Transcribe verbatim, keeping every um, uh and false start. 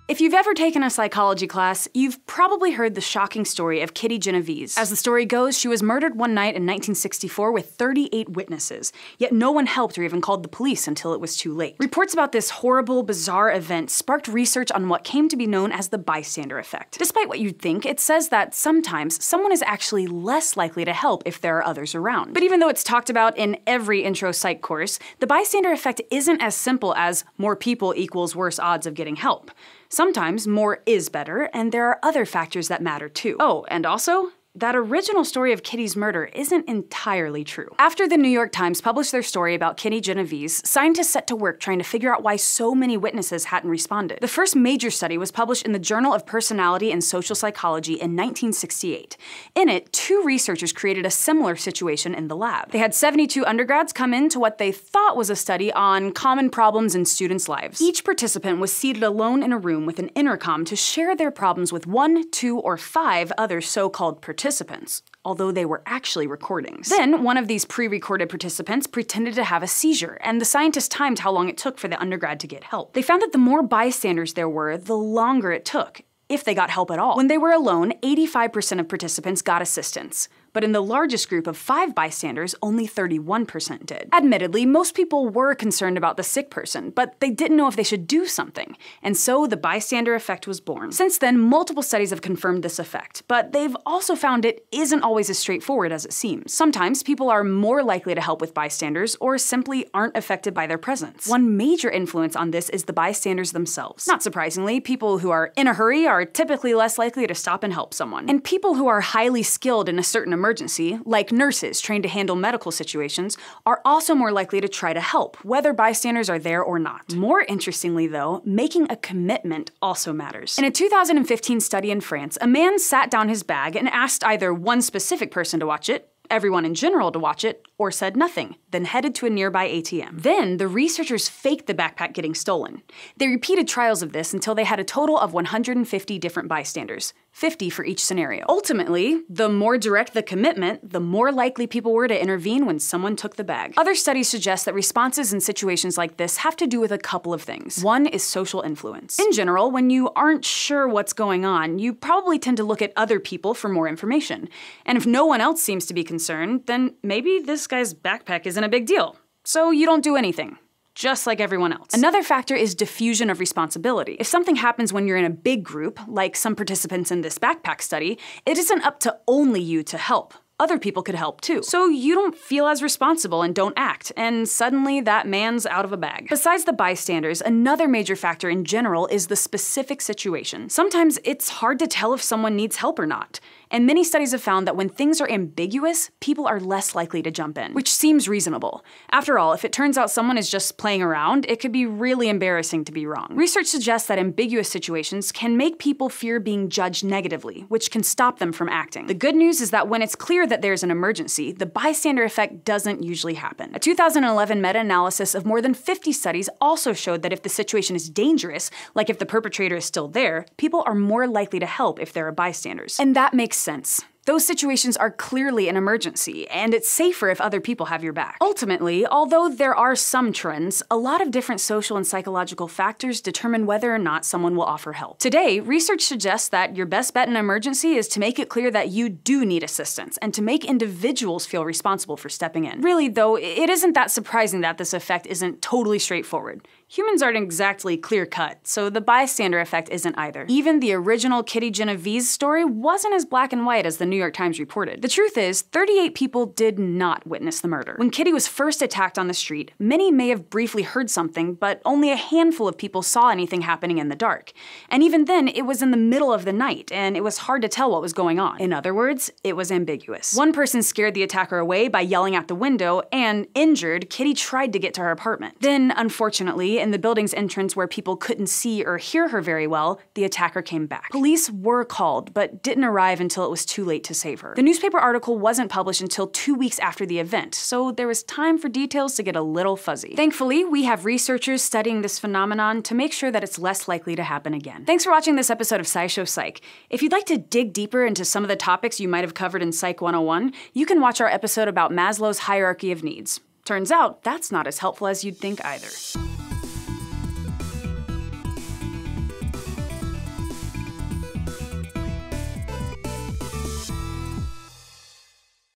If you've ever taken a psychology class, you've probably heard the shocking story of Kitty Genovese. As the story goes, she was murdered one night in nineteen sixty-four with thirty-eight witnesses, yet no one helped or even called the police until it was too late. Reports about this horrible, bizarre event sparked research on what came to be known as the bystander effect. Despite what you'd think, it says that sometimes someone is actually less likely to help if there are others around. But even though it's talked about in every intro psych course, the bystander effect isn't as simple as more people equals worse odds of getting help. Sometimes more is better, and there are other factors that matter too. Oh, and also, that original story of Kitty's murder isn't entirely true. After the New York Times published their story about Kitty Genovese, scientists set to work trying to figure out why so many witnesses hadn't responded. The first major study was published in the Journal of Personality and Social Psychology in nineteen sixty-eight. In it, two researchers created a similar situation in the lab. They had seventy-two undergrads come into what they thought was a study on common problems in students' lives. Each participant was seated alone in a room with an intercom to share their problems with one, two, or five other so-called participants. participants, although they were actually recordings. Then, one of these pre-recorded participants pretended to have a seizure, and the scientists timed how long it took for the undergrad to get help. They found that the more bystanders there were, the longer it took, if they got help at all. When they were alone, eighty-five percent of participants got assistance. But in the largest group of five bystanders, only thirty-one percent did. Admittedly, most people were concerned about the sick person, but they didn't know if they should do something, and so the bystander effect was born. Since then, multiple studies have confirmed this effect, but they've also found it isn't always as straightforward as it seems. Sometimes people are more likely to help with bystanders, or simply aren't affected by their presence. One major influence on this is the bystanders themselves. Not surprisingly, people who are in a hurry are typically less likely to stop and help someone. And people who are highly skilled in a certain emergency emergency, like nurses trained to handle medical situations, are also more likely to try to help, whether bystanders are there or not. More interestingly though, making a commitment also matters. In a two thousand fifteen study in France, a man sat down his bag and asked either one specific person to watch it, everyone in general to watch it, or said nothing, then headed to a nearby A T M. Then, the researchers faked the backpack getting stolen. They repeated trials of this until they had a total of one hundred fifty different bystanders, fifty for each scenario. Ultimately, the more direct the commitment, the more likely people were to intervene when someone took the bag. Other studies suggest that responses in situations like this have to do with a couple of things. One is social influence. In general, when you aren't sure what's going on, you probably tend to look at other people for more information. And if no one else seems to be concerned, then maybe this guy's backpack isn't a big deal. So you don't do anything. Just like everyone else. Another factor is diffusion of responsibility. If something happens when you're in a big group, like some participants in this backpack study, it isn't up to only you to help. Other people could help too. So you don't feel as responsible and don't act, and suddenly that man's out of a bag. Besides the bystanders, another major factor in general is the specific situation. Sometimes it's hard to tell if someone needs help or not. And many studies have found that when things are ambiguous, people are less likely to jump in, which seems reasonable. After all, if it turns out someone is just playing around, it could be really embarrassing to be wrong. Research suggests that ambiguous situations can make people fear being judged negatively, which can stop them from acting. The good news is that when it's clear that there's an emergency, the bystander effect doesn't usually happen. A two thousand eleven meta-analysis of more than fifty studies also showed that if the situation is dangerous, like if the perpetrator is still there, people are more likely to help if there are bystanders. And that makes sense. Those situations are clearly an emergency, and it's safer if other people have your back. Ultimately, although there are some trends, a lot of different social and psychological factors determine whether or not someone will offer help. Today, research suggests that your best bet in an emergency is to make it clear that you do need assistance, and to make individuals feel responsible for stepping in. Really, though, it isn't that surprising that this effect isn't totally straightforward. Humans aren't exactly clear-cut, so the bystander effect isn't either. Even the original Kitty Genovese story wasn't as black and white as the New York Times reported. The truth is, thirty-eight people did not witness the murder. When Kitty was first attacked on the street, many may have briefly heard something, but only a handful of people saw anything happening in the dark. And even then, it was in the middle of the night, and it was hard to tell what was going on. In other words, it was ambiguous. One person scared the attacker away by yelling out the window, and injured, Kitty tried to get to her apartment. Then, unfortunately, in the building's entrance where people couldn't see or hear her very well, the attacker came back. Police were called, but didn't arrive until it was too late to save her. The newspaper article wasn't published until two weeks after the event, so there was time for details to get a little fuzzy. Thankfully, we have researchers studying this phenomenon to make sure that it's less likely to happen again. Thanks for watching this episode of SciShow Psych. If you'd like to dig deeper into some of the topics you might have covered in Psych one oh one, you can watch our episode about Maslow's hierarchy of needs. Turns out, that's not as helpful as you'd think either.